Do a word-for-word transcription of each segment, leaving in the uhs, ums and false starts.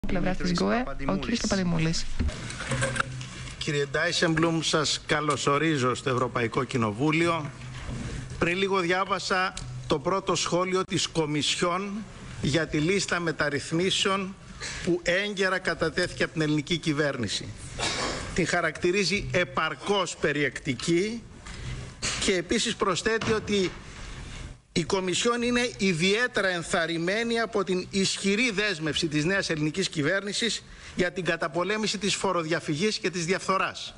Πλευρά της ΓΚΟΕ, ο κ. Παπαδημούλης. Κύριε Ντάισεμπλουμ, σας καλωσορίζω στο Ευρωπαϊκό Κοινοβούλιο. Πριν λίγο διάβασα το πρώτο σχόλιο της Κομισιόν για τη λίστα μεταρρυθμίσεων που έγκαιρα κατατέθηκε από την ελληνική κυβέρνηση. Την χαρακτηρίζει επαρκώς περιεκτική και επίσης προσθέτει ότι η Κομισιόν είναι ιδιαίτερα ενθαρρυμένη από την ισχυρή δέσμευση της νέας ελληνικής κυβέρνησης για την καταπολέμηση της φοροδιαφυγής και της διαφθοράς.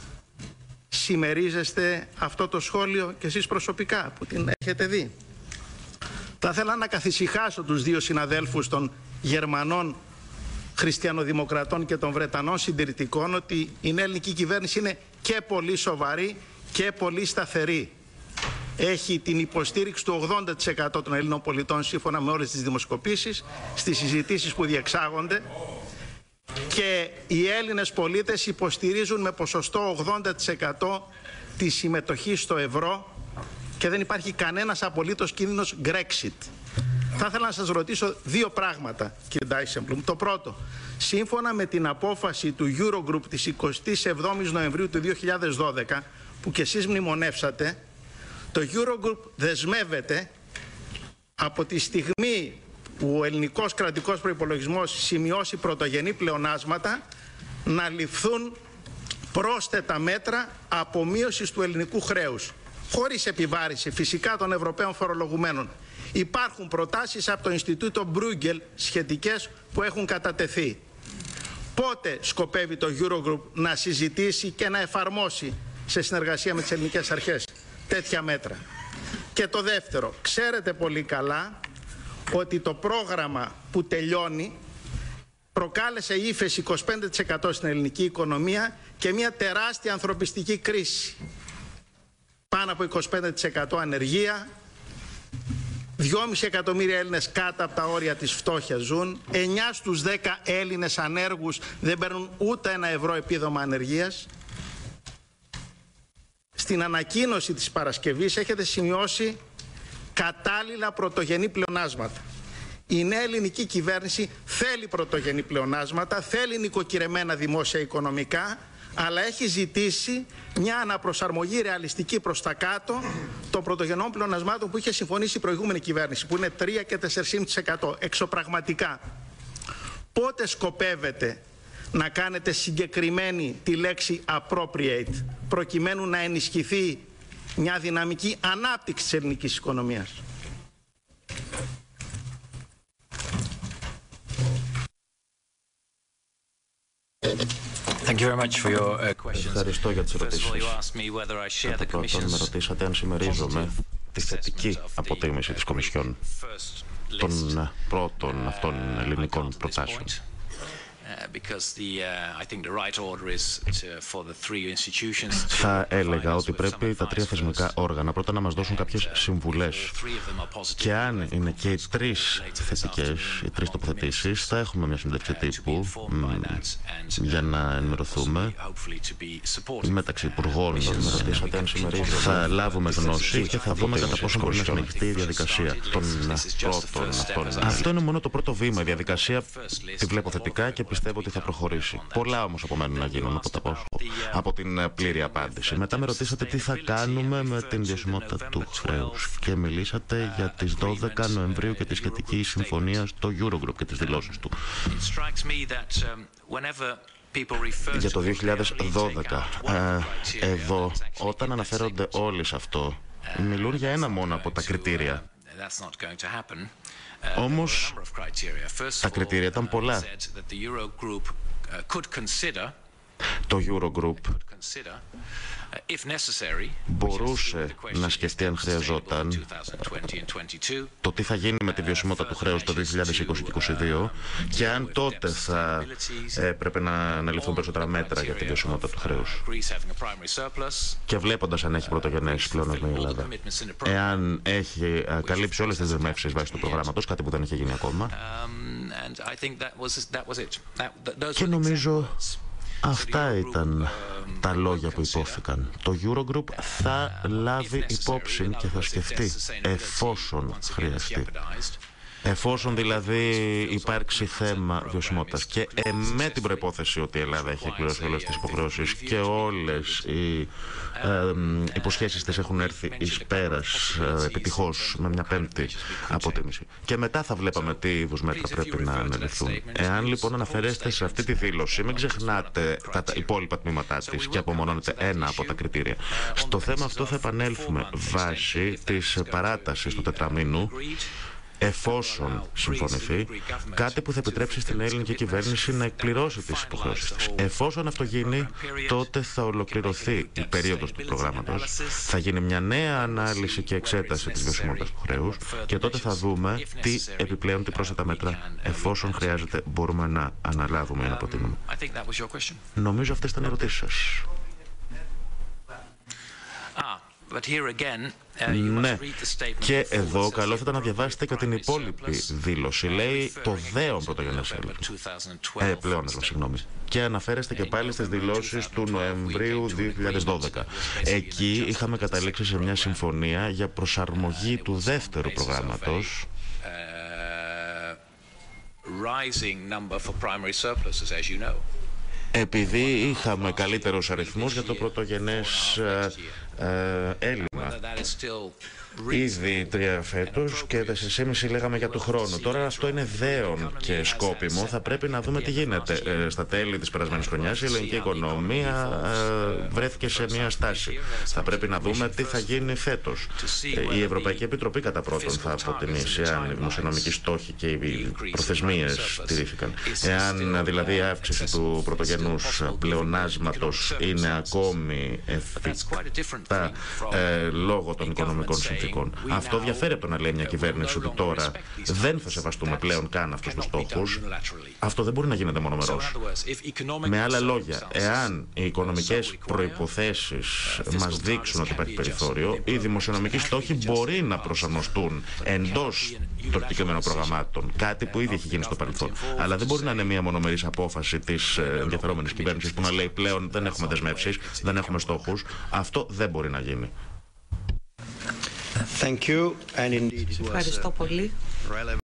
Συμμερίζεστε αυτό το σχόλιο και εσείς προσωπικά που την έχετε δει? Θα ήθελα να καθησυχάσω τους δύο συναδέλφους των Γερμανών χριστιανοδημοκρατών και των Βρετανών συντηρητικών ότι η νέα ελληνική κυβέρνηση είναι και πολύ σοβαρή και πολύ σταθερή. Έχει την υποστήριξη του ογδόντα τοις εκατό των Ελλήνων πολιτών σύμφωνα με όλες τις δημοσκοπήσεις, στις συζητήσεις που διεξάγονται, και οι Έλληνες πολίτες υποστηρίζουν με ποσοστό ογδόντα τοις εκατό τη συμμετοχή στο ευρώ και δεν υπάρχει κανένας απολύτως κίνδυνος Brexit. Θα ήθελα να σας ρωτήσω δύο πράγματα, κύριε Ντάισεμπλουμ. Το πρώτο, σύμφωνα με την απόφαση του Eurogroup της εικοστής εβδόμης Νοεμβρίου του δύο χιλιάδες δώδεκα, που και εσείς μνημονεύσατε, το Eurogroup δεσμεύεται από τη στιγμή που ο ελληνικός κρατικός προϋπολογισμός σημειώσει πρωτογενή πλεονάσματα να ληφθούν πρόσθετα μέτρα απομείωσης του ελληνικού χρέους, χωρίς επιβάρηση φυσικά των Ευρωπαίων φορολογουμένων. Υπάρχουν προτάσεις από το Ινστιτούτο Bruegel σχετικές που έχουν κατατεθεί. Πότε σκοπεύει το Eurogroup να συζητήσει και να εφαρμόσει σε συνεργασία με τις ελληνικές αρχές τέτοια μέτρα? Και το δεύτερο, ξέρετε πολύ καλά ότι το πρόγραμμα που τελειώνει προκάλεσε ύφεση είκοσι πέντε τοις εκατό στην ελληνική οικονομία και μια τεράστια ανθρωπιστική κρίση. Πάνω από είκοσι πέντε τοις εκατό ανεργία, δυόμισι εκατομμύρια Έλληνες κάτω από τα όρια της φτώχειας ζουν, εννιά στους δέκα Έλληνες ανέργους δεν παίρνουν ούτε ένα ευρώ επίδομα ανεργίας. Στην ανακοίνωση της Παρασκευής έχετε σημειώσει κατάλληλα πρωτογενή πλεονάσματα. Η νέα ελληνική κυβέρνηση θέλει πρωτογενή πλεονάσματα, θέλει νοικοκυρεμένα δημόσια οικονομικά, αλλά έχει ζητήσει μια αναπροσαρμογή ρεαλιστική προς τα κάτω των πρωτογενών πλεονασμάτων που είχε συμφωνήσει η προηγούμενη κυβέρνηση, που είναι τρία και τέσσερα κόμμα πέντε τοις εκατό εξωπραγματικά. Πότε σκοπεύετε να κάνετε συγκεκριμένη τη λέξη appropriate, προκειμένου να ενισχυθεί μια δυναμική ανάπτυξη της ελληνικής οικονομίας? Thank you very much for your uh, questions. Ευχαριστώ για τις ερωτήσεις. Κατά πρώτον, με ρωτήσατε αν συμμερίζομαι τη θετική αποτίμηση της Κομισιόν των πρώτων αυτών ελληνικών προτάσεων. Θα έλεγα ότι πρέπει τα τρία θεσμικά όργανα πρώτα να μας δώσουν κάποιες συμβουλές, και αν είναι και οι τρεις θετικές, οι τρεις τοποθετήσεις, θα έχουμε μια συνέντευξη τύπου για να ενημερωθούμε μεταξύ υπουργών. Θα λάβουμε γνώση και θα δούμε κατά πόσο μπορεί να συνεχιστεί η διαδικασία των πρώτων αυτών. Αυτό είναι μόνο το πρώτο βήμα. Η διαδικασία τη βλέπω θετικά και πιστεύω ότι θα προχωρήσει. Πολλά όμως απομένουν να γίνουν από, τα πόσο, από την πλήρη απάντηση. Μετά με ρωτήσατε τι θα κάνουμε με την βιωσιμότητα του χρέους και μιλήσατε για τις δώδεκα Νοεμβρίου και τη σχετική συμφωνία στο Eurogroup και τις δηλώσεις του. Για το δύο χιλιάδες δώδεκα, ε, εδώ, όταν αναφέρονται όλοι σε αυτό, μιλούν για ένα μόνο από τα κριτήρια. Όμως τα κριτήρια ήταν πολλά. Το Eurogroup μπορούσε να σκεφτεί, αν χρειαζόταν, το τι θα γίνει με τη βιωσιμότητα του χρέους το δύο χιλιάδες είκοσι και είκοσι δύο και αν τότε θα έπρεπε να αναλυθούν περισσότερα μέτρα για τη βιωσιμότητα του χρέους. Και βλέποντας αν έχει πρωτογενές πλεόνασμα η Ελλάδα, εάν έχει καλύψει όλες τις δεσμεύσεις βάσει του προγράμματος, κάτι που δεν έχει γίνει ακόμα. Και νομίζω αυτά ήταν τα λόγια που υπόθηκαν. Το Eurogroup θα λάβει υπόψη και θα σκεφτεί, εφόσον χρειαστεί, Εφόσον δηλαδή υπάρξει θέμα βιωσιμότητας και ε, με την προϋπόθεση ότι η Ελλάδα έχει εκπληρώσει όλες τις υποχρεώσεις και όλες οι ε, υποσχέσεις της έχουν έρθει εις πέρας ε, επιτυχώς με μια πέμπτη αποτίμηση. Και μετά θα βλέπαμε τι είδους μέτρα πρέπει να αναλυθούν. Εάν λοιπόν αναφερέστε σε αυτή τη δήλωση, μην ξεχνάτε τα υπόλοιπα τμήματά της και απομονώνετε ένα από τα κριτήρια. Στο θέμα αυτό θα επανέλθουμε βάσει της παράτασης του τετραμήνου, εφόσον συμφωνηθεί, κάτι που θα επιτρέψει στην ελληνική κυβέρνηση να εκπληρώσει τις υποχρεώσεις της. Εφόσον αυτό γίνει, τότε θα ολοκληρωθεί η περίοδος του προγράμματος, θα γίνει μια νέα ανάλυση και εξέταση της βιωσιμότητας του χρέους και τότε θα δούμε τι επιπλέον, τι πρόσθετα μέτρα, εφόσον χρειάζεται, μπορούμε να αναλάβουμε ή να προτείνουμε. Νομίζω αυτές ήταν οι ερωτήσεις σας. Ναι, και εδώ καλό θα ήταν να διαβάσετε και την υπόλοιπη δήλωση. Λέει το δέον πρωτογενές έλεγχο. Ε, πλέον έλεγχο, συγγνώμη. Και αναφέρεστε και πάλι στις δηλώσεις του Νοεμβρίου δύο χιλιάδες δώδεκα. Εκεί είχαμε καταλήξει σε μια συμφωνία για προσαρμογή του δεύτερου προγράμματος. Επειδή είχαμε καλύτερους αριθμούς για το πρωτογενές ε, ε, έλλειμμα. Ήδη τρία φέτος και τέσσερα και μισό λέγαμε για του χρόνου. Τώρα αυτό είναι δέον και σκόπιμο. Θα πρέπει να δούμε τι γίνεται. Ε, στα τέλη της περασμένης χρονιάς η ελληνική οικονομία ε, βρέθηκε σε μια στάση. Θα πρέπει να δούμε τι θα γίνει φέτος. Ε, η Ευρωπαϊκή Επιτροπή κατά πρώτον θα αποτιμήσει αν οι δημοσιονομικοί στόχοι και οι προθεσμίες τηρήθηκαν. Εάν δηλαδή η αύξηση του πρωτογενούς πλεονάσματος είναι ακόμη εφικτά ε, λόγω των οικονομικών συνθήκων. Αυτό διαφέρει από το να λέει μια κυβέρνηση ότι τώρα δεν θα σεβαστούμε πλέον καν αυτούς τους στόχους. Αυτό δεν μπορεί να γίνεται μονομερός. Με άλλα λόγια, εάν οι οικονομικές προϋποθέσεις μας δείξουν ότι υπάρχει περιθώριο, οι δημοσιονομικοί στόχοι μπορεί να προσαρμοστούν εντός των συγκεκριμένων προγραμμάτων. Κάτι που ήδη έχει γίνει στο παρελθόν. Αλλά δεν μπορεί να είναι μια μονομερής απόφαση της ενδιαφερόμενης κυβέρνησης που να λέει πλέον δεν έχουμε δεσμεύσεις, δεν έχουμε στόχους. Αυτό δεν μπορεί να γίνει. Thank you. And indeed it was, Ευχαριστώ πολύ.